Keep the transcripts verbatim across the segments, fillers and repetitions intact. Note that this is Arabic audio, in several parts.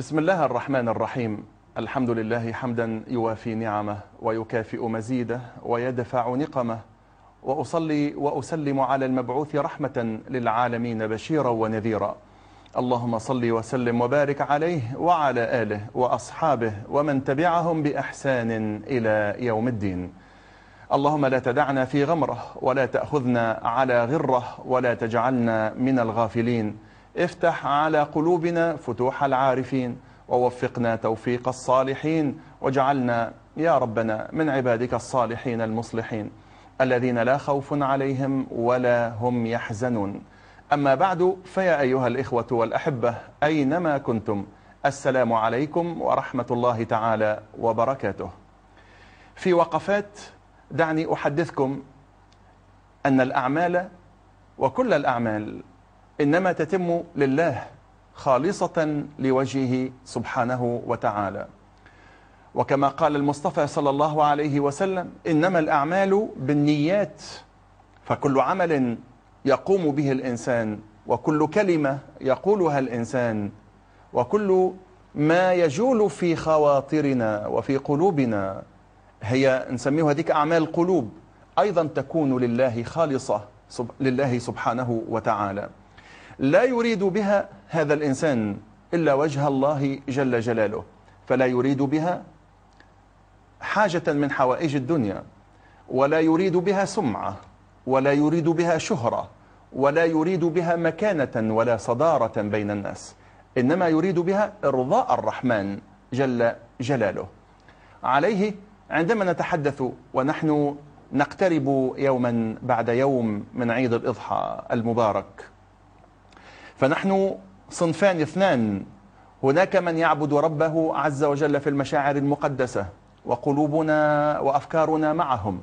بسم الله الرحمن الرحيم. الحمد لله حمدا يوافي نعمه ويكافئ مزيده ويدفع نقمه، وأصلي وأسلم على المبعوث رحمة للعالمين بشيرا ونذيرا. اللهم صل وسلم وبارك عليه وعلى آله وأصحابه ومن تبعهم بإحسان إلى يوم الدين. اللهم لا تدعنا في غمرة ولا تأخذنا على غرة ولا تجعلنا من الغافلين. افتح على قلوبنا فتوح العارفين ووفقنا توفيق الصالحين، واجعلنا يا ربنا من عبادك الصالحين المصلحين الذين لا خوف عليهم ولا هم يحزنون. أما بعد، فيا أيها الإخوة والأحبة أينما كنتم، السلام عليكم ورحمة الله تعالى وبركاته. في وقفات دعني أحدثكم أن الأعمال وكل الأعمال إنما تتم لله خالصة لوجهه سبحانه وتعالى، وكما قال المصطفى صلى الله عليه وسلم: إنما الأعمال بالنيات، فكل عمل يقوم به الإنسان وكل كلمة يقولها الإنسان وكل ما يجول في خواطرنا وفي قلوبنا هي نسميه هذيك أعمال قلوب، أيضا تكون لله خالصة لله سبحانه وتعالى. لا يريد بها هذا الإنسان إلا وجه الله جل جلاله، فلا يريد بها حاجة من حوائج الدنيا، ولا يريد بها سمعة، ولا يريد بها شهرة، ولا يريد بها مكانة ولا صدارة بين الناس، إنما يريد بها إرضاء الرحمن جل جلاله. عليه عندما نتحدث ونحن نقترب يوما بعد يوم من عيد الإضحى المبارك، فنحن صنفان اثنان: هناك من يعبد ربه عز وجل في المشاعر المقدسة وقلوبنا وأفكارنا معهم،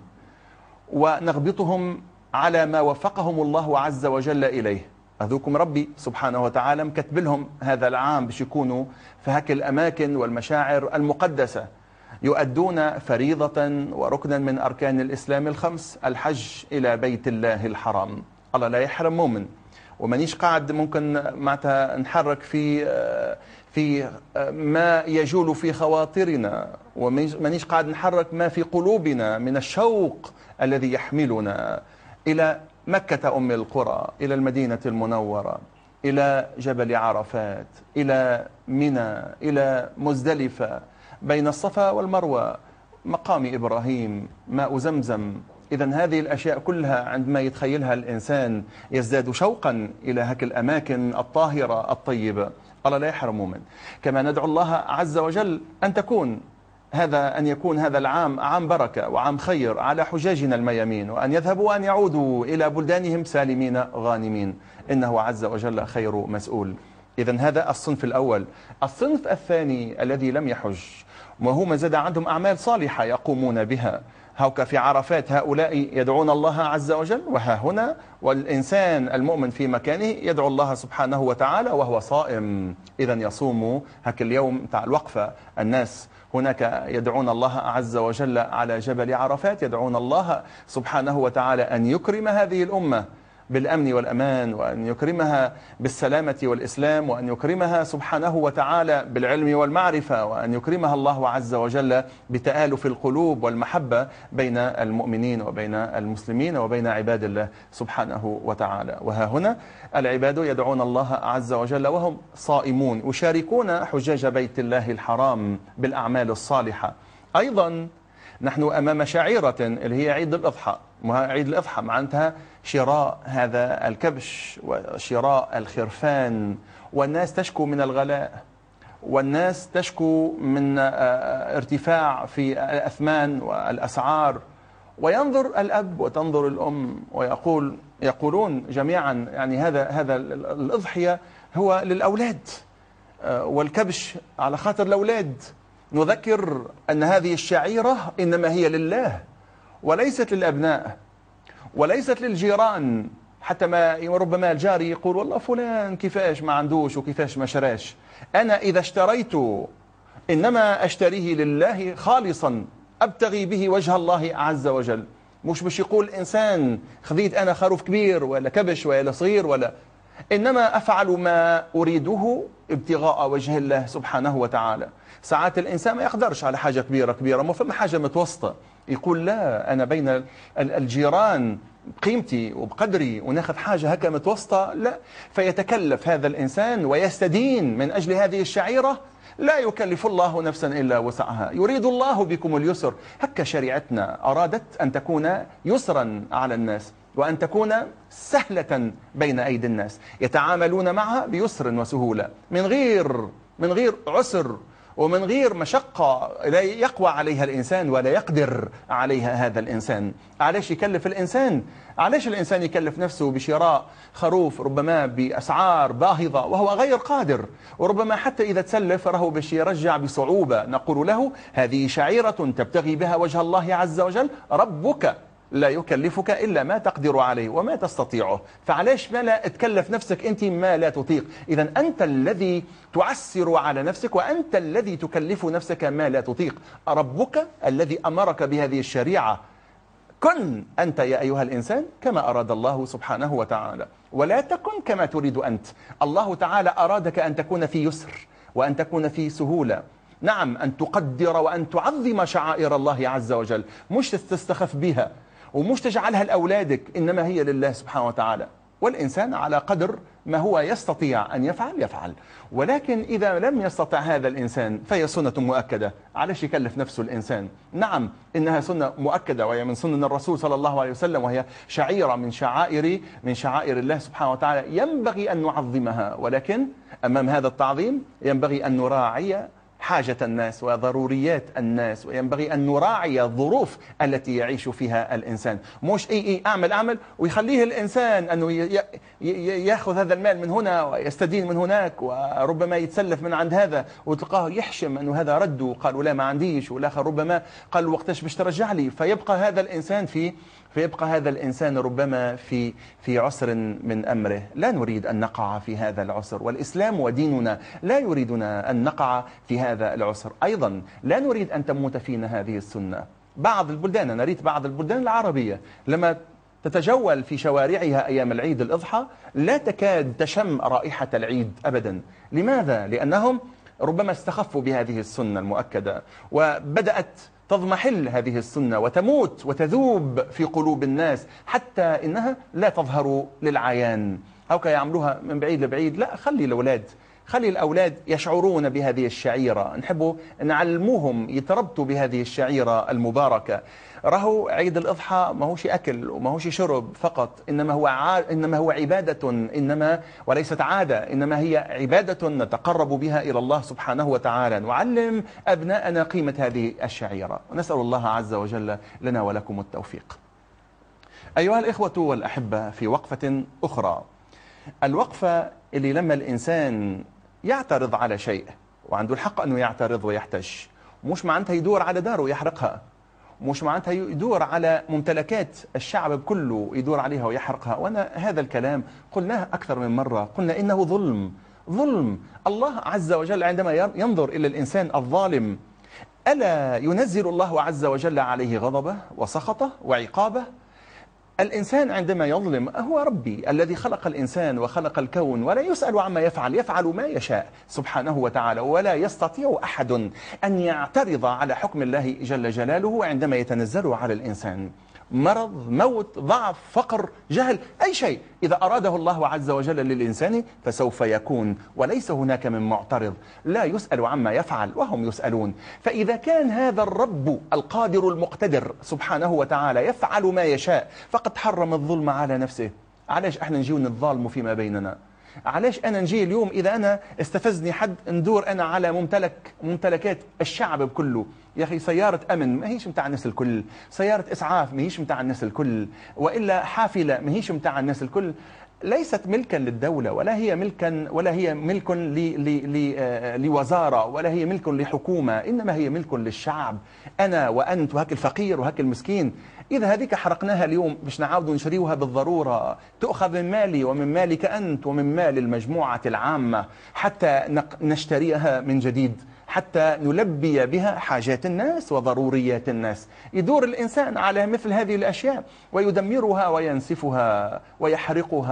ونغبطهم على ما وفقهم الله عز وجل إليه. أذوكم ربي سبحانه وتعالى مكتب لهم هذا العام باش يكونوا في هك الأماكن والمشاعر المقدسة، يؤدون فريضة وركنا من أركان الإسلام الخمس، الحج إلى بيت الله الحرام. الله لا يحرم مؤمن، ومانيش قاعد ممكن معناتها نحرك في في ما يجول في خواطرنا، ومانيش قاعد نحرك ما في قلوبنا من الشوق الذي يحملنا إلى مكة أم القرى، إلى المدينة المنورة، إلى جبل عرفات، إلى منى، إلى مزدلفة، بين الصفا والمروة، مقام إبراهيم، ماء زمزم. إذن هذه الأشياء كلها عندما يتخيلها الإنسان يزداد شوقا إلى هك الأماكن الطاهرة الطيبة. الله لا يحرم مؤمن. كما ندعو الله عز وجل أن تكون هذا أن يكون هذا العام عام بركة وعام خير على حجاجنا الميامين، وأن يذهبوا وأن يعودوا إلى بلدانهم سالمين غانمين، إنه عز وجل خير مسؤول. إذن هذا الصنف الأول. الصنف الثاني الذي لم يحج وهم زاد عندهم أعمال صالحة يقومون بها، هوك في عرفات هؤلاء يدعون الله عز وجل، وها هنا والإنسان المؤمن في مكانه يدعو الله سبحانه وتعالى وهو صائم. إذن يصوم هك اليوم تاع الوقفة. الناس هناك يدعون الله عز وجل على جبل عرفات، يدعون الله سبحانه وتعالى أن يكرم هذه الأمة بالأمن والأمان، وأن يكرمها بالسلامة والإسلام، وأن يكرمها سبحانه وتعالى بالعلم والمعرفة، وأن يكرمها الله عز وجل بتآلف القلوب والمحبة بين المؤمنين وبين المسلمين وبين عباد الله سبحانه وتعالى. وها هنا العباد يدعون الله عز وجل وهم صائمون، يشاركون حجاج بيت الله الحرام بالأعمال الصالحة. أيضا نحن أمام شعيرة اللي هي عيد الأضحى. عيد الأضحى معناتها شراء هذا الكبش وشراء الخرفان، والناس تشكو من الغلاء، والناس تشكو من ارتفاع في الأثمان والأسعار، وينظر الأب وتنظر الأم ويقول يقولون جميعا يعني هذا هذا الأضحية هو للأولاد، والكبش على خاطر الأولاد. نذكر أن هذه الشعيرة إنما هي لله وليست للأبناء وليست للجيران. حتى ما ربما الجاري يقول والله فلان كيفاش ما عندوش وكيفاش ما شراش. أنا إذا اشتريت إنما أشتريه لله خالصا، أبتغي به وجه الله عز وجل. مش باش يقول إنسان خذيت أنا خروف كبير ولا كبش ولا صغير ولا إنما أفعل ما أريده ابتغاء وجه الله سبحانه وتعالى. ساعات الإنسان ما يقدرش على حاجة كبيرة كبيرة، ما فما حاجة متوسطة، يقول لا أنا بين الجيران بقيمتي وبقدري وناخذ حاجة هكا متوسطة، لا، فيتكلف هذا الإنسان ويستدين من أجل هذه الشعيرة. لا يكلف الله نفسا إلا وسعها، يريد الله بكم اليسر. هكا شريعتنا أرادت أن تكون يسرا على الناس، وأن تكون سهلة بين أيدي الناس، يتعاملون معها بيسر وسهولة، من غير من غير عسر ومن غير مشقة لا يقوى عليها الإنسان ولا يقدر عليها هذا الإنسان. علاش يكلف الإنسان؟ علاش الإنسان يكلف نفسه بشراء خروف ربما بأسعار باهظة وهو غير قادر، وربما حتى إذا تسلف راهو باش يرجع بصعوبة؟ نقول له هذه شعيرة تبتغي بها وجه الله عز وجل، ربك لا يكلفك إلا ما تقدر عليه وما تستطيعه، فعلاش ما لا تكلف نفسك أنت ما لا تطيق؟ إذا أنت الذي تعسر على نفسك، وأنت الذي تكلف نفسك ما لا تطيق. ربك الذي أمرك بهذه الشريعة، كن أنت يا أيها الإنسان كما أراد الله سبحانه وتعالى، ولا تكن كما تريد أنت. الله تعالى أرادك أن تكون في يسر وأن تكون في سهولة، نعم، أن تقدر وأن تعظم شعائر الله عز وجل، مش تستخف بها ومش تجعلها لأولادك، إنما هي لله سبحانه وتعالى. والإنسان على قدر ما هو يستطيع أن يفعل يفعل، ولكن إذا لم يستطع هذا الإنسان فهي سنة مؤكدة. علاش يكلف نفسه الإنسان؟ نعم إنها سنة مؤكدة، وهي من سنن الرسول صلى الله عليه وسلم، وهي شعيرة من شعائر من شعائر الله سبحانه وتعالى، ينبغي أن نعظمها، ولكن أمام هذا التعظيم ينبغي أن نراعي حاجة الناس وضروريات الناس، وينبغي أن نراعي الظروف التي يعيش فيها الإنسان. مش إي إي أعمل أعمل ويخليه الإنسان أنه يأخذ هذا المال من هنا ويستدين من هناك، وربما يتسلف من عند هذا وتلقاه يحشم أنه هذا رده، قالوا لا ما عنديش، والآخر ربما قال وقتاش باش ترجع لي، فيبقى هذا الإنسان في فيبقى هذا الإنسان ربما في في عسر من أمره. لا نريد أن نقع في هذا العسر، والإسلام وديننا لا يريدنا أن نقع في هذا العسر. أيضا لا نريد أن تموت فينا هذه السنة. بعض البلدان، أنا ريت بعض البلدان العربية لما تتجول في شوارعها أيام العيد الأضحى لا تكاد تشم رائحة العيد أبدا. لماذا؟ لأنهم ربما استخفوا بهذه السنة المؤكدة، وبدأت تضمحل هذه السنة وتموت وتذوب في قلوب الناس، حتى إنها لا تظهر للعيان، أو يعملوها من بعيد لبعيد. لا، خلي الأولاد خلي الأولاد يشعرون بهذه الشعيرة، نحبوا نعلموهم يتربطوا بهذه الشعيرة المباركة. راهو عيد الأضحى ما هوش أكل وما هوش شرب فقط، إنما هو ع... إنما هو عبادة، إنما وليست عادة، إنما هي عبادة نتقرب بها إلى الله سبحانه وتعالى. نعلم أبناءنا قيمة هذه الشعيرة، ونسأل الله عز وجل لنا ولكم التوفيق. أيها الإخوة والأحبة، في وقفة أخرى، الوقفة اللي لما الإنسان يعترض على شيء وعنده الحق أنه يعترض ويحتج، مش معناتها يدور على داره ويحرقها، مش معناتها يدور على ممتلكات الشعب كله يدور عليها ويحرقها. وأنا هذا الكلام قلناه أكثر من مرة، قلنا إنه ظلم ظلم. الله عز وجل عندما ينظر إلى الإنسان الظالم، ألا ينزل الله عز وجل عليه غضبه وسخطه وعقابه؟ الإنسان عندما يظلم، هو ربي الذي خلق الإنسان وخلق الكون، ولا يسأل عما يفعل، يفعل ما يشاء سبحانه وتعالى، ولا يستطيع أحد أن يعترض على حكم الله جل جلاله عندما يتنزل على الإنسان. مرض، موت، ضعف، فقر، جهل، أي شيء إذا أراده الله عز وجل للإنسان فسوف يكون، وليس هناك من معترض، لا يسأل عما يفعل وهم يسألون. فإذا كان هذا الرب القادر المقتدر سبحانه وتعالى يفعل ما يشاء، فقد حرم الظلم على نفسه. علاش احنا نجيو نتظالموا فيما بيننا؟ علاش أنا نجي اليوم إذا أنا استفزني حد ندور أنا على ممتلك ممتلكات الشعب كله؟ يا أخي سيارة أمن ما هيش متاع الناس الكل، سيارة إسعاف ما هيش متاع الناس الكل، وإلا حافلة ما هيش متاع الناس الكل. ليست ملكا للدولة، ولا هي ملكا ولا هي ملك لوزارة، ولا هي ملك لحكومة، إنما هي ملك للشعب. أنا وأنت وهك الفقير وهك المسكين. إذا هذيك حرقناها اليوم باش نعاود نشريوها بالضرورة، تؤخذ من مالي ومن مالك أنت ومن مال المجموعة العامة حتى نشتريها من جديد، حتى نلبي بها حاجات الناس وضروريات الناس. يدور الإنسان على مثل هذه الأشياء ويدمرها وينسفها ويحرقها.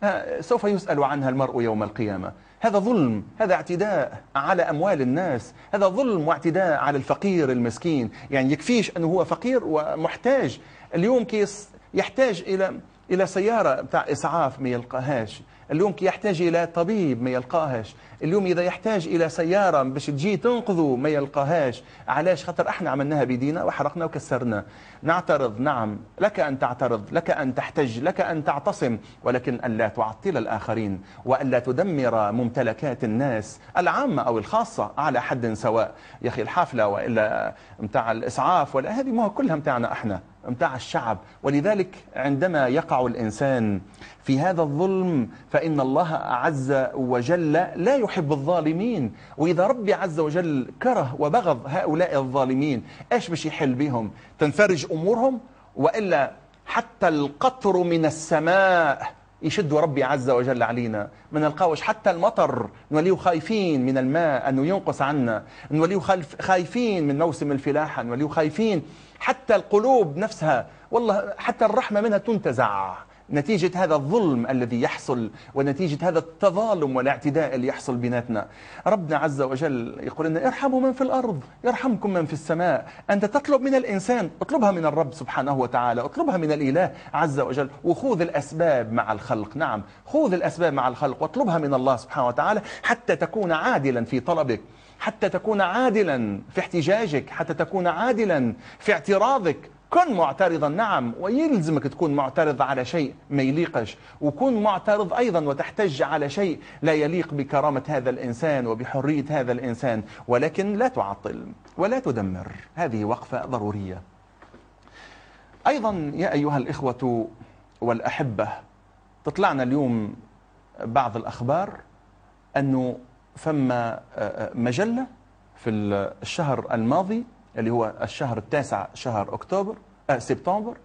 سوف يسأل عنها المرء يوم القيامة. هذا ظلم، هذا اعتداء على أموال الناس، هذا ظلم واعتداء على الفقير المسكين. يعني يكفيش أنه هو فقير ومحتاج، اليوم كيس يحتاج إلى إلى سيارة بتاع إسعاف ما يلقاهاش، اليوم كي يحتاج إلى طبيب ما يلقاهاش، اليوم إذا يحتاج إلى سيارة باش تجي تنقذه ما يلقاهاش. علاش؟ خاطر احنا عملناها بيدينا وحرقنا وكسرنا. نعترض، نعم، لك أن تعترض، لك أن تحتج، لك أن تعتصم، ولكن ألا تعطل الآخرين وألا تدمر ممتلكات الناس العامة أو الخاصة على حد سواء. يا أخي الحافلة وإلا متاع الإسعاف ولا هذه ما كلها متاعنا احنا، متاع الشعب. ولذلك عندما يقع الإنسان في هذا الظلم فإن الله عز وجل لا يحب الظالمين. وإذا ربي عز وجل كره وبغض هؤلاء الظالمين ايش باش يحل بهم؟ تنفرج أمورهم؟ وإلا حتى القطر من السماء يشد ربي عز وجل علينا، ما نلقاوش حتى المطر، نوليو خايفين من الماء أنه ينقص عنا، نوليو خايفين من موسم الفلاحة، نوليو خايفين. حتى القلوب نفسها والله حتى الرحمة منها تنتزع نتيجة هذا الظلم الذي يحصل ونتيجة هذا التظالم والاعتداء اللي يحصل بيناتنا. ربنا عز وجل يقول لنا ارحموا من في الأرض يرحمكم من في السماء. أنت تطلب من الإنسان، اطلبها من الرب سبحانه وتعالى، اطلبها من الإله عز وجل، وخوذ الأسباب مع الخلق. نعم، خوذ الأسباب مع الخلق واطلبها من الله سبحانه وتعالى حتى تكون عادلا في طلبك، حتى تكون عادلا في احتجاجك، حتى تكون عادلا في اعتراضك. كن معترضا، نعم، ويلزمك تكون معترض على شيء ما يليقش، وكن معترض أيضا وتحتج على شيء لا يليق بكرامة هذا الإنسان وبحرية هذا الإنسان، ولكن لا تعطل ولا تدمر. هذه وقفة ضرورية. أيضا يا أيها الإخوة والأحبة، تطلعنا اليوم بعض الأخبار أنه فما مجلة في الشهر الماضي اللي هو الشهر التاسع شهر أكتوبر آه سبتمبر،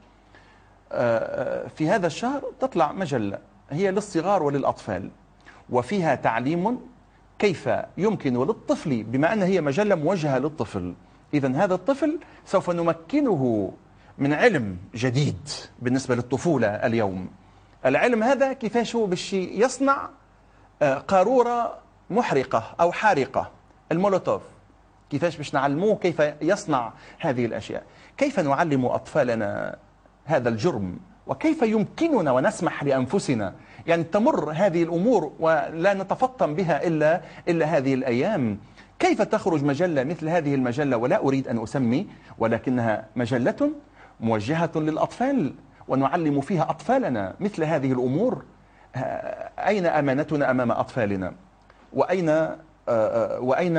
آه في هذا الشهر تطلع مجلة هي للصغار وللأطفال، وفيها تعليم كيف يمكن للطفل، بما أن هي مجلة موجهة للطفل، إذن هذا الطفل سوف نمكنه من علم جديد بالنسبة للطفولة اليوم. العلم هذا كيفاش هو باش يصنع آه قارورة محرقة أو حارقة، المولوتوف، كيفاش باش نعلموه كيف يصنع هذه الأشياء، كيف نعلم أطفالنا هذا الجرم، وكيف يمكننا ونسمح لأنفسنا يعني تمر هذه الأمور ولا نتفطن بها إلا, إلا هذه الأيام. كيف تخرج مجلة مثل هذه المجلة، ولا أريد أن أسمي، ولكنها مجلة موجهة للأطفال ونعلم فيها أطفالنا مثل هذه الأمور. أين أمانتنا أمام أطفالنا؟ وأين وأين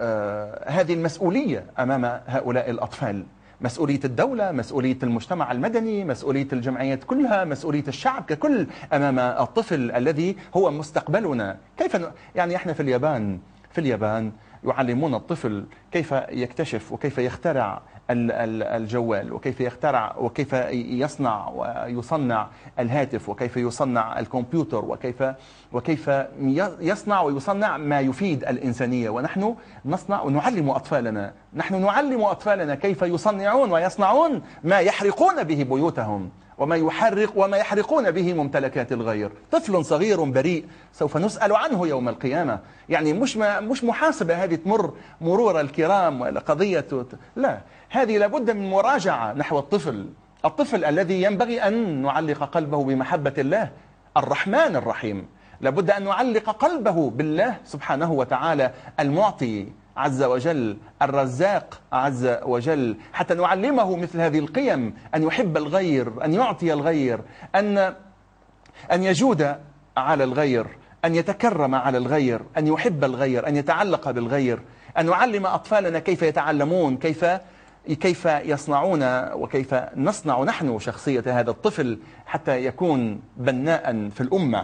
هذه المسؤولية أمام هؤلاء الأطفال؟ مسؤولية الدولة، مسؤولية المجتمع المدني، مسؤولية الجمعيات كلها، مسؤولية الشعب ككل أمام الطفل الذي هو مستقبلنا. كيف يعني احنا في اليابان في اليابان يعلمون الطفل كيف يكتشف وكيف يخترع الجوال، وكيف يخترع وكيف يصنع ويصنع الهاتف، وكيف يصنع الكمبيوتر، وكيف وكيف يصنع ويصنع ما يفيد الإنسانية. ونحن نصنع ونعلم أطفالنا، نحن نعلم أطفالنا كيف يصنعون ويصنعون ما يحرقون به بيوتهم، وما يحرق وما يحرقون به ممتلكات الغير. طفل صغير بريء سوف نسأل عنه يوم القيامة. يعني مش مش محاسبة هذه تمر مرور الكرام ولا قضية، لا، هذه لابد من مراجعة نحو الطفل الطفل الذي ينبغي أن نعلق قلبه بمحبة الله الرحمن الرحيم. لابد أن نعلق قلبه بالله سبحانه وتعالى المعطي عز وجل، الرزاق عز وجل، حتى نعلمه مثل هذه القيم، أن يحب الغير، أن يعطي الغير، أن أن يجود على الغير، أن يتكرم على الغير، أن يحب الغير، أن يتعلق بالغير. أن نعلم أطفالنا كيف يتعلمون، كيف كيف يصنعون، وكيف نصنع نحن شخصية هذا الطفل حتى يكون بناء في الأمة،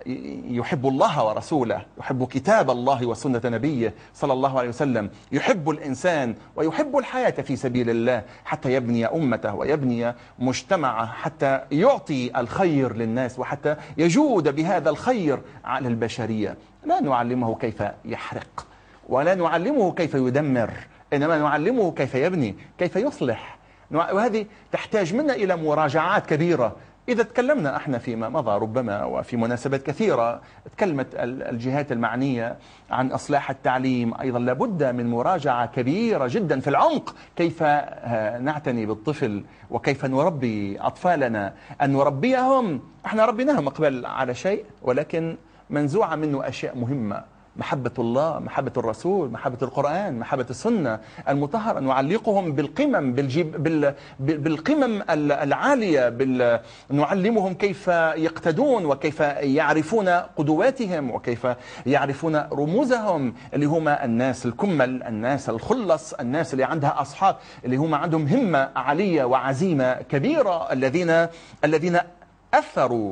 يحب الله ورسوله، يحب كتاب الله وسنة نبيه صلى الله عليه وسلم، يحب الإنسان ويحب الحياة في سبيل الله حتى يبني أمته ويبني مجتمعه، حتى يعطي الخير للناس وحتى يجود بهذا الخير على البشرية. لا نعلمه كيف يحرق ولا نعلمه كيف يدمر، إنما نعلمه كيف يبني، كيف يصلح. وهذه تحتاج منا إلى مراجعات كبيرة، إذا تكلمنا احنا فيما مضى ربما وفي مناسبات كثيرة تكلمت الجهات المعنية عن إصلاح التعليم، أيضا لابد من مراجعة كبيرة جدا في العمق، كيف نعتني بالطفل وكيف نربي أطفالنا، أن نربيهم. احنا ربيناهم قبل على شيء ولكن منزوعة منه أشياء مهمة، محبة الله، محبة الرسول، محبة القرآن، محبة السنة المطهرة، نعلقهم بالقمم بالجيب بال بالقمم العالية، بال نعلمهم كيف يقتدون وكيف يعرفون قدواتهم وكيف يعرفون رموزهم، اللي هم الناس الكمل، الناس الخلص، الناس اللي عندها أصحاب، اللي هم عندهم همة عالية وعزيمة كبيرة، الذين الذين أثروا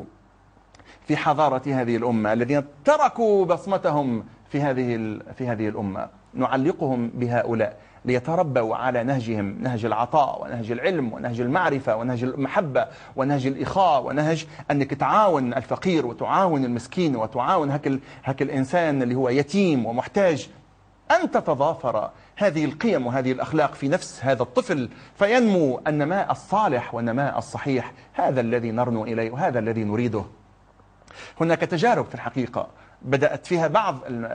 في حضارة هذه الأمة، الذين تركوا بصمتهم في هذه في هذه الأمة. نعلقهم بهؤلاء ليتربوا على نهجهم، نهج العطاء ونهج العلم ونهج المعرفة ونهج المحبة ونهج الإخاء ونهج أنك تعاون الفقير وتعاون المسكين وتعاون هك, هك الإنسان اللي هو يتيم ومحتاج، أن تتضافر هذه القيم وهذه الأخلاق في نفس هذا الطفل فينمو النماء الصالح والنماء الصحيح. هذا الذي نرنو إليه وهذا الذي نريده. هناك تجارب في الحقيقة بدأت فيها بعض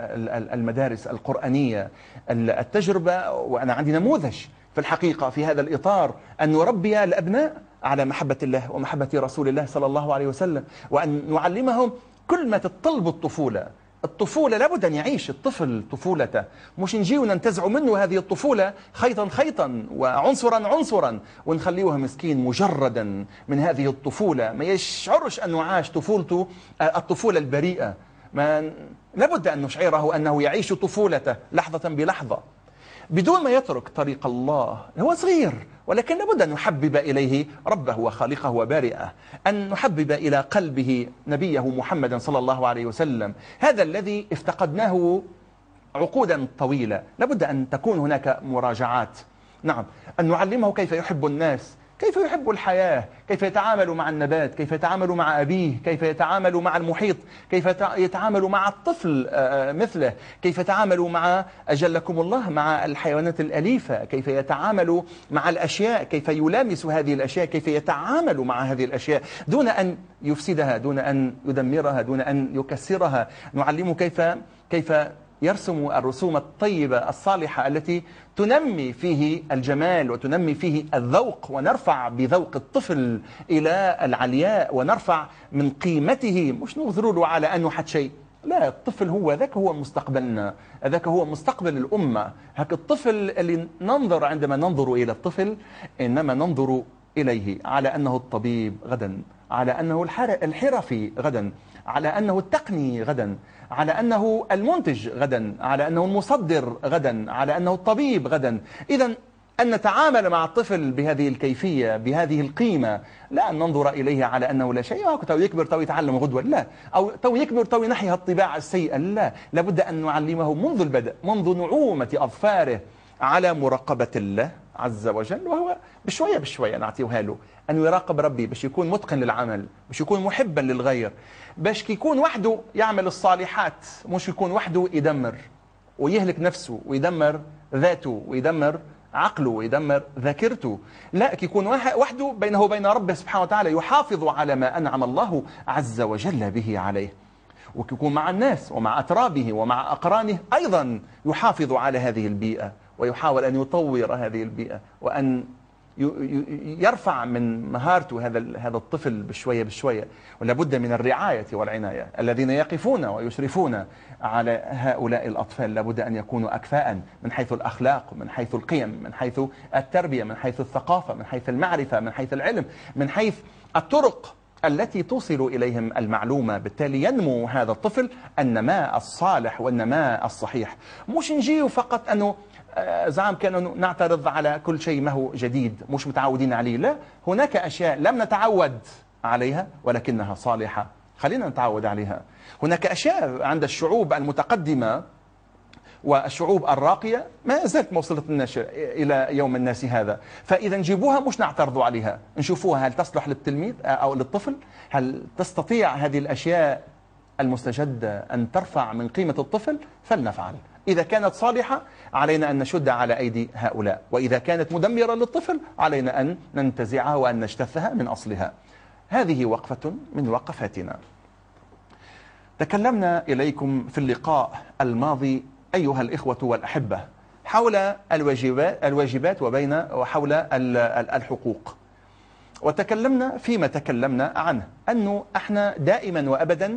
المدارس القرآنية التجربة، وأنا عندي نموذج في الحقيقة في هذا الإطار، أن نربي الأبناء على محبة الله ومحبة رسول الله صلى الله عليه وسلم، وأن نعلمهم كل ما تطلب الطفولة. الطفولة لابد أن يعيش الطفل طفولته، مش نجي وننتزع منه هذه الطفولة خيطا خيطا وعنصرا عنصرا ونخليوها مسكين مجردا من هذه الطفولة، ما يشعرش أنه عاش طفولته الطفولة البريئة. ما لابد أن نشعره أنه يعيش طفولته لحظة بلحظة بدون ما يترك طريق الله. هو صغير ولكن لابد أن نحبب إليه ربه وخالقه وبارئه، أن نحبب إلى قلبه نبيه محمدا صلى الله عليه وسلم، هذا الذي افتقدناه عقودا طويلة. لابد أن تكون هناك مراجعات. نعم، أن نعلمه كيف يحب الناس، كيف يحب الحياة، كيف يتعامل مع النبات، كيف يتعامل مع أبيه، كيف يتعامل مع المحيط، كيف يتعامل مع الطفل مثله، كيف يتعامل مع أجلكم الله مع الحيوانات الأليفة، كيف يتعامل مع الأشياء، كيف يلامس هذه الأشياء، كيف يتعامل مع هذه الأشياء دون أن يفسدها، دون أن يدمرها، دون أن يكسرها. نعلمه كيف كيف يرسم الرسوم الطيبة الصالحة التي تنمي فيه الجمال وتنمي فيه الذوق، ونرفع بذوق الطفل إلى العلياء ونرفع من قيمته، مش نظر له على أنه حد شيء. لا، الطفل هو ذاك، هو مستقبلنا، ذاك هو مستقبل الأمة. هك الطفل اللي ننظر، عندما ننظر إلى الطفل إنما ننظر إليه على أنه الطبيب غدا، على أنه الحرفي غدا، على أنه التقني غدا، على أنه المنتج غدا، على أنه المصدر غدا، على أنه الطبيب غدا. إذن أن نتعامل مع الطفل بهذه الكيفية، بهذه القيمة، لا أن ننظر إليه على أنه لا شيء، تو يكبر تو يتعلم غدوة، لا، أو تو يكبر تو ينحي الطباع السيئة، لا. لابد أن نعلمه منذ البدء، منذ نعومة أظفاره، على مراقبة الله عز وجل، وهو بشوية بشوية نعطيوها له، أن يراقب ربي باش يكون متقن للعمل، باش يكون محبا للغير، باش يكون وحده يعمل الصالحات، مش يكون وحده يدمر ويهلك نفسه ويدمر ذاته ويدمر عقله ويدمر ذاكرته. لا، يكون وحده بينه وبين ربه سبحانه وتعالى، يحافظ على ما أنعم الله عز وجل به عليه، ويكون مع الناس ومع أترابه ومع أقرانه أيضا يحافظ على هذه البيئة، ويحاول أن يطور هذه البيئة، وأن يرفع من مهارته هذا هذا الطفل بشوية بشوية. ولا بد من الرعاية والعناية. الذين يقفون ويشرفون على هؤلاء الأطفال لابد أن يكونوا أكفاء من حيث الأخلاق، من حيث القيم، من حيث التربية، من حيث الثقافة، من حيث المعرفة، من حيث العلم، من حيث الطرق التي توصل إليهم المعلومة. بالتالي ينمو هذا الطفل النماء الصالح والنماء الصحيح. مش نجيه فقط أنه زعم كانوا نعترض على كل شيء ما هو جديد مش متعودين عليه، لا، هناك أشياء لم نتعود عليها ولكنها صالحة، خلينا نتعود عليها. هناك أشياء عند الشعوب المتقدمة والشعوب الراقية ما زالت ما وصلت لنا إلى يوم الناس هذا، فإذا نجيبوها مش نعترضوا عليها، نشوفوها هل تصلح للتلميذ أو للطفل، هل تستطيع هذه الأشياء المستجدة أن ترفع من قيمة الطفل، فلنفعل. إذا كانت صالحة علينا أن نشد على أيدي هؤلاء، وإذا كانت مدمرة للطفل علينا أن ننتزعها وأن نجتثها من أصلها. هذه وقفة من وقفاتنا. تكلمنا إليكم في اللقاء الماضي أيها الإخوة والأحبة حول الواجبات, الواجبات وبين وحول الحقوق، وتكلمنا فيما تكلمنا عنه أنه احنا دائما وأبدا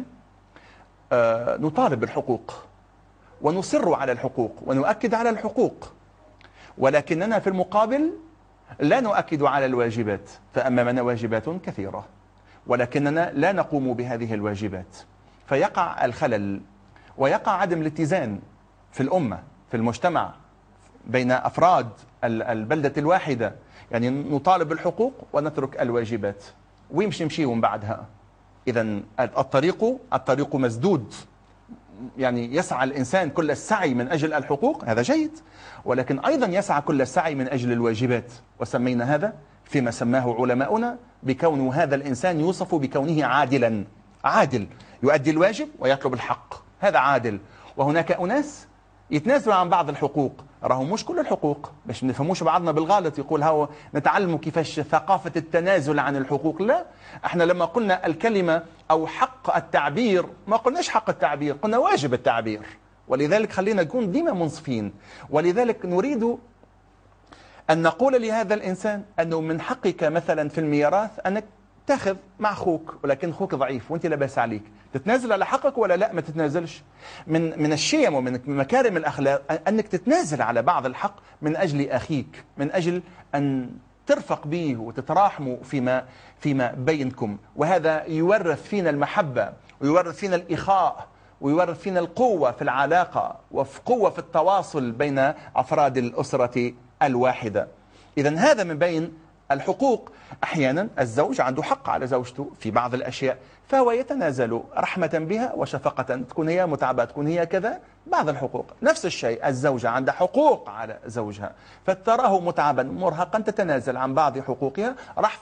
نطالب بالحقوق ونصر على الحقوق ونؤكد على الحقوق، ولكننا في المقابل لا نؤكد على الواجبات، فأمامنا واجبات كثيرة ولكننا لا نقوم بهذه الواجبات، فيقع الخلل ويقع عدم الاتزان في الأمة في المجتمع بين أفراد البلدة الواحدة. يعني نطالب بالحقوق ونترك الواجبات ويمشي نمشي ومن بعدها. إذا الطريق الطريق مسدود، يعني يسعى الإنسان كل السعي من أجل الحقوق، هذا جيد، ولكن أيضا يسعى كل السعي من أجل الواجبات. وسمينا هذا فيما سماه علماؤنا بكون هذا الإنسان يوصف بكونه عادلا، عادل يؤدي الواجب ويطلب الحق، هذا عادل. وهناك أناس يتنازلوا عن بعض الحقوق، راهم مش كل الحقوق، باش ما نفهموش بعضنا بالغلط يقول هاو نتعلموا كيفاش ثقافة التنازل عن الحقوق. لا، احنا لما قلنا الكلمة أو حق التعبير ما قلناش حق التعبير، قلنا واجب التعبير. ولذلك خلينا نكون ديما منصفين، ولذلك نريد أن نقول لهذا الإنسان أنه من حقك مثلا في الميراث أنك تاخذ مع أخوك، ولكن أخوك ضعيف وأنت لا بأس عليك، تتنازل على حقك ولا لا؟ ما تتنازلش. من من الشيم ومن مكارم الأخلاق أنك تتنازل على بعض الحق من أجل أخيك، من أجل أن ترفق به وتتراحموا فيما فيما بينكم، وهذا يورث فينا المحبة ويورث فينا الإخاء ويورث فينا القوة في العلاقة وقوة في التواصل بين أفراد الأسرة الواحدة. إذا هذا من بين الحقوق. أحيانا الزوج عنده حق على زوجته في بعض الأشياء، فهو يتنازل رحمة بها وشفقة، تكون هي متعبة، تكون هي كذا، بعض الحقوق. نفس الشيء الزوجة عندها حقوق على زوجها، فتراه متعبا مرهقا تتنازل عن بعض حقوقها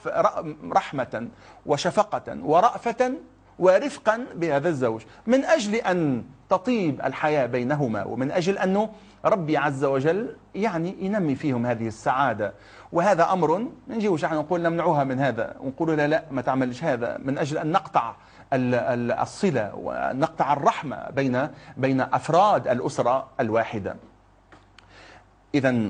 رحمة وشفقة ورأفة ورفقا بهذا الزوج، من أجل أن تطيب الحياة بينهما، ومن أجل أنه ربي عز وجل يعني ينمي فيهم هذه السعادة. وهذا أمر نجيوش احنا نقول نمنعوها من هذا ونقول لا لا ما تعملش هذا، من أجل أن نقطع الصلة ونقطع الرحمة بين بين أفراد الأسرة الواحدة. إذا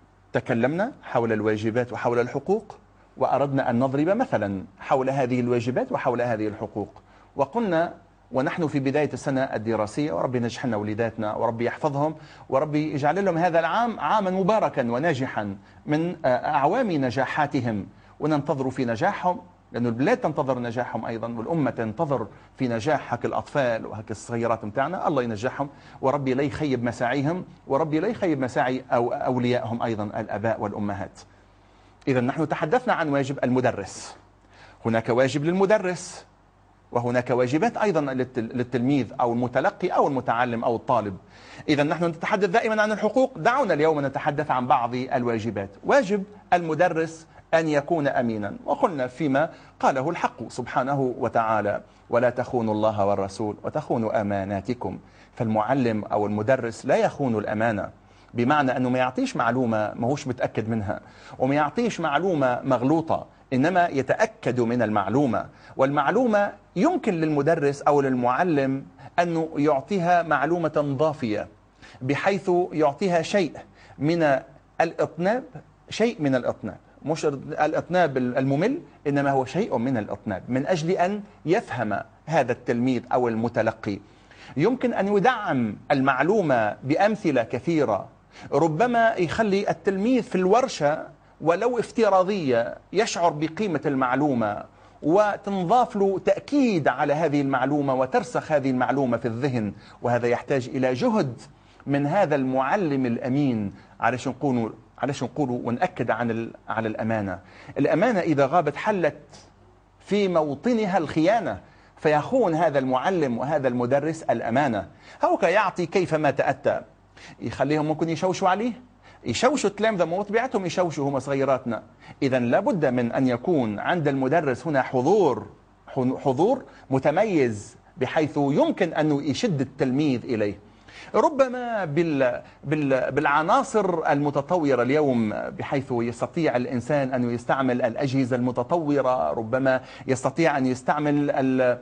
تكلمنا حول الواجبات وحول الحقوق، وأردنا أن نضرب مثلا حول هذه الواجبات وحول هذه الحقوق، وقلنا ونحن في بداية السنة الدراسية، وربي نجح لنا وليداتنا وربي يحفظهم وربي يجعل لهم هذا العام عاما مباركا وناجحا من أعوام نجاحاتهم، وننتظر في نجاحهم، لأن البلاد تنتظر نجاحهم أيضا، والأمة تنتظر في نجاح هك الأطفال وهك الصغيرات متاعنا. الله ينجحهم وربي لا يخيب مساعيهم، وربي لا يخيب مساعي أو أوليائهم أيضا الآباء والأمهات. إذا نحن تحدثنا عن واجب المدرس، هناك واجب للمدرس، وهناك واجبات أيضا للتلميذ أو المتلقي أو المتعلم أو الطالب. إذا نحن نتحدث دائما عن الحقوق، دعونا اليوم نتحدث عن بعض الواجبات. واجب المدرس أن يكون أمينا، وقلنا فيما قاله الحق سبحانه وتعالى: ولا تخونوا الله والرسول وتخونوا أماناتكم. فالمعلم أو المدرس لا يخون الأمانة، بمعنى أنه ما يعطيش معلومة ما هوش متأكد منها، وما يعطيش معلومة مغلوطة، إنما يتأكد من المعلومة. والمعلومة يمكن للمدرس أو للمعلم أنه يعطيها معلومة ضافية، بحيث يعطيها شيء من الإطناب، شيء من الإطناب، مش الإطناب الممل، إنما هو شيء من الإطناب، من أجل أن يفهم هذا التلميذ أو المتلقي. يمكن أن يدعم المعلومة بأمثلة كثيرة، ربما يخلي التلميذ في الورشة ولو افتراضية يشعر بقيمة المعلومة، وتنضاف له تأكيد على هذه المعلومة وترسخ هذه المعلومة في الذهن. وهذا يحتاج إلى جهد من هذا المعلم الأمين، علش نقول علش نقول ونأكد عن على الأمانة. الأمانة إذا غابت حلت في موطنها الخيانة، فيخون هذا المعلم وهذا المدرس الأمانة. هوك يعطي كيفما تأتى، يخليهم ممكن يشوشوا عليه، يشوشوا التلامذة مو طبيعتهم يشوشوا هم صغيراتنا. إذا لابد من أن يكون عند المدرس هنا حضور حضور متميز، بحيث يمكن أن يشد التلميذ إليه. ربما بال بال بالعناصر المتطورة اليوم، بحيث يستطيع الإنسان أن يستعمل الأجهزة المتطورة، ربما يستطيع أن يستعمل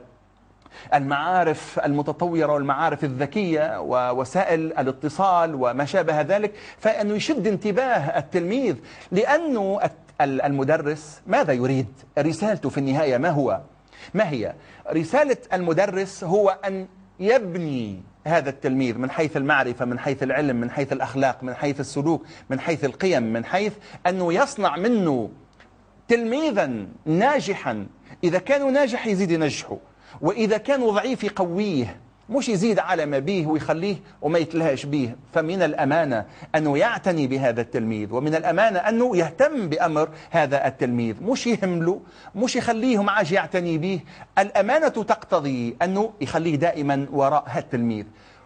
المعارف المتطورة والمعارف الذكية ووسائل الاتصال وما شابه ذلك، فإنه يشد انتباه التلميذ. لأنه المدرس ماذا يريد؟ رسالته في النهاية ما هو؟ ما هي؟ رسالة المدرس هو أن يبني هذا التلميذ من حيث المعرفة، من حيث العلم، من حيث الأخلاق، من حيث السلوك، من حيث القيم، من حيث أنه يصنع منه تلميذا ناجحا. إذا كانوا ناجح يزيد ينجحه، وإذا كانوا ضعيف يقويه، مش يزيد على ما بيه ويخليه وما يتلهاش به. فمن الأمانة أنه يعتني بهذا التلميذ، ومن الأمانة أنه يهتم بأمر هذا التلميذ، مش يهمله، مش يخليهم عاج يعتني به. الأمانة تقتضي أنه يخليه دائما وراء هذا التلميذ.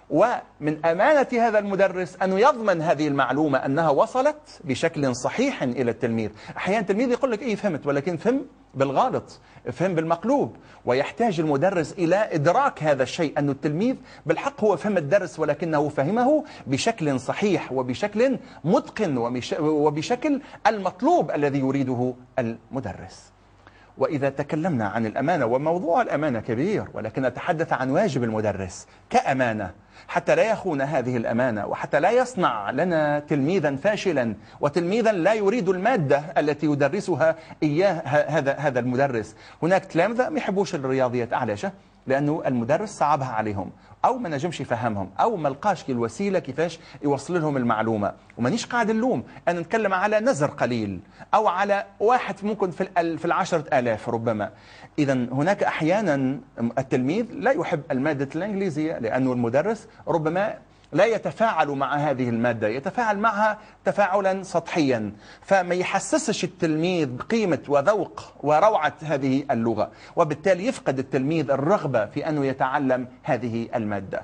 ومن أمانة هذا المدرس أنه يضمن هذه المعلومة أنها وصلت بشكل صحيح إلى التلميذ. أحيانا التلميذ يقول لك إيه فهمت، ولكن فهم بالغلط، فهم بالمقلوب. ويحتاج المدرس إلى إدراك هذا الشيء، أن التلميذ بالحق هو فهم الدرس، ولكنه فهمه بشكل صحيح وبشكل متقن وبشكل المطلوب الذي يريده المدرس. وإذا تكلمنا عن الأمانة، وموضوع الأمانة كبير، ولكن نتحدث عن واجب المدرس كأمانة، حتى لا يخون هذه الأمانة، وحتى لا يصنع لنا تلميذا فاشلا وتلميذا لا يريد المادة التي يدرسها إياه هذا هذا المدرس. هناك تلامذة ما يحبوش الرياضيات، علاش؟ لأنه المدرس صعبها عليهم، أو ما نجمش يفهمهم، أو ما لقاش الوسيلة كيفاش يوصل لهم المعلومة. ومانيش قاعد اللوم، أنا نتكلم على نزر قليل، أو على واحد ممكن في في العشرة آلاف ربما. إذا هناك أحيانا التلميذ لا يحب المادة الإنجليزية، لأنه المدرس ربما لا يتفاعل مع هذه المادة، يتفاعل معها تفاعلا سطحيا، فما يحسسش التلميذ بقيمة وذوق وروعة هذه اللغة، وبالتالي يفقد التلميذ الرغبة في أنه يتعلم هذه المادة.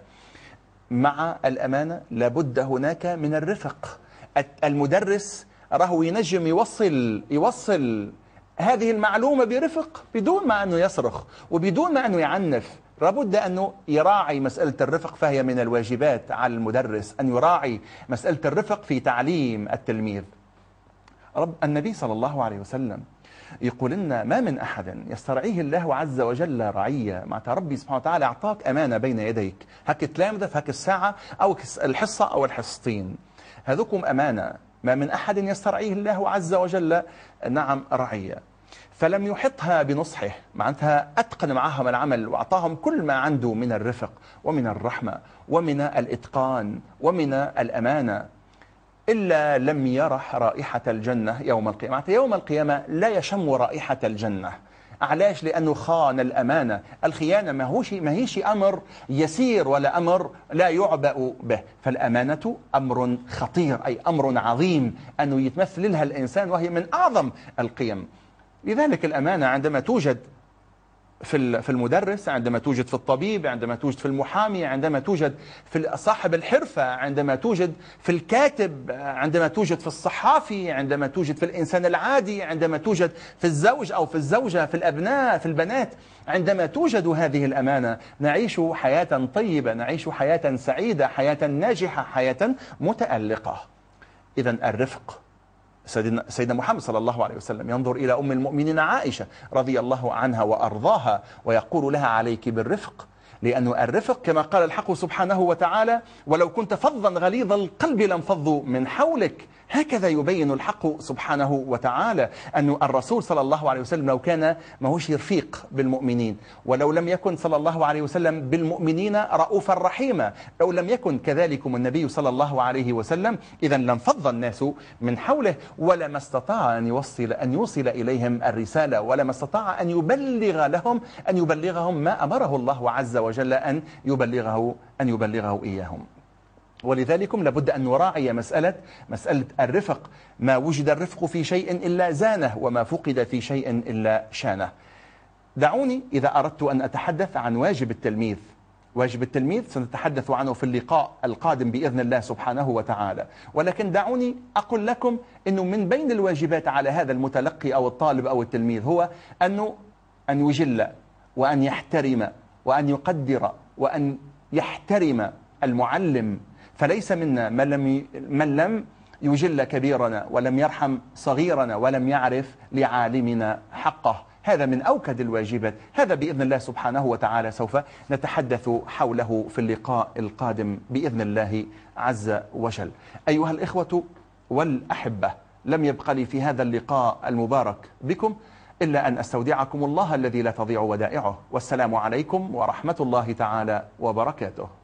مع الأمانة لابد هناك من الرفق. المدرس راهو ينجم يوصل يوصل هذه المعلومة برفق، بدون ما أنه يصرخ وبدون ما أنه يعنف. لابد أنه يراعي مسألة الرفق، فهي من الواجبات على المدرس أن يراعي مسألة الرفق في تعليم التلميذ. رب النبي صلى الله عليه وسلم يقول لنا: ما من أحد يسترعيه الله عز وجل رعية. معناتها ربي سبحانه وتعالى أعطاك أمانة بين يديك، هك تلامذة في هك الساعة أو الحصة أو الحصتين، هذوكم أمانة. ما من أحد يسترعيه الله عز وجل نعم رعية، فلم يحطها بنصحه، معناتها أتقن معهم العمل وأعطاهم كل ما عنده من الرفق ومن الرحمة ومن الإتقان ومن الأمانة، إلا لم يرح رائحة الجنة يوم القيامة. معناتها يوم القيامة لا يشم رائحة الجنة. علاش؟ لأنه خان الأمانة. الخيانة ما هوش ما هيش أمر يسير ولا أمر لا يعبأ به، فالأمانة أمر خطير، أي أمر عظيم أنه يتمثل لها الإنسان، وهي من أعظم القيم. لذلك الأمانة عندما توجد في في المدرس، عندما توجد في الطبيب، عندما توجد في المحامي، عندما توجد في صاحب الحرفة، عندما توجد في الكاتب، عندما توجد في الصحافي، عندما توجد في الإنسان العادي، عندما توجد في الزوج أو في الزوجة، في الأبناء، في البنات، عندما توجد هذه الأمانة نعيش حياة طيبة، نعيش حياة سعيدة، حياة ناجحة، حياة متألقة. إذن الرفق. سيدنا, سيدنا محمد صلى الله عليه وسلم ينظر إلى أم المؤمنين عائشة رضي الله عنها وأرضاها ويقول لها: عليك بالرفق، لأن الرفق كما قال الحق سبحانه وتعالى: ولو كنت فظا غليظ القلب لانفضوا من حولك. هكذا يبين الحق سبحانه وتعالى أن الرسول صلى الله عليه وسلم لو كان ما هوش رفيق بالمؤمنين، ولو لم يكن صلى الله عليه وسلم بالمؤمنين رؤوفا رحيما، لو لم يكن كذلكم النبي صلى الله عليه وسلم، إذا لانفض الناس من حوله، ولما استطاع أن يوصل أن يوصل إليهم الرسالة، ولما استطاع أن يبلغ لهم أن يبلغهم ما أمره الله عز وجل أن يبلغه أن يبلغه إياهم. ولذلك لابد أن نراعي مسألة مسألة الرفق. ما وجد الرفق في شيء إلا زانه، وما فقد في شيء إلا شانه. دعوني إذا أردت أن أتحدث عن واجب التلميذ. واجب التلميذ سنتحدث عنه في اللقاء القادم بإذن الله سبحانه وتعالى، ولكن دعوني أقول لكم أنه من بين الواجبات على هذا المتلقي أو الطالب أو التلميذ هو أنه أن يجل وأن يحترم وأن يقدر وأن يحترم المعلم، فليس منا من لم من لم يجل كبيرنا ولم يرحم صغيرنا ولم يعرف لعالمنا حقه. هذا من أوكد الواجبات. هذا بإذن الله سبحانه وتعالى سوف نتحدث حوله في اللقاء القادم بإذن الله عز وجل. أيها الإخوة والأحبة، لم يبق لي في هذا اللقاء المبارك بكم إلا أن أستودعكم الله الذي لا تضيع ودائعه، والسلام عليكم ورحمة الله تعالى وبركاته.